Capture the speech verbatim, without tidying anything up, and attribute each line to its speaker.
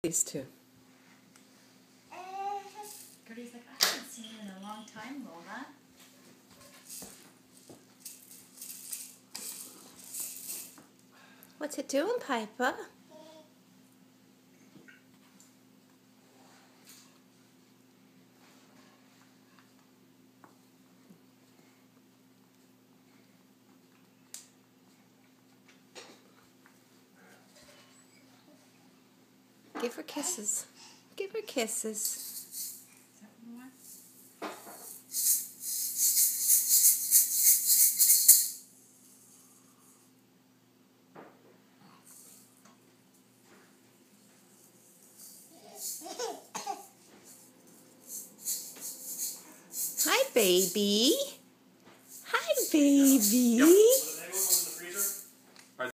Speaker 1: These two.
Speaker 2: Gertie's like, I haven't seen you in a long time, Lola.
Speaker 1: What's it doing, Piper? Give her kisses. Give her kisses.
Speaker 2: Is that what you want?
Speaker 1: Hi, baby. Hi, baby.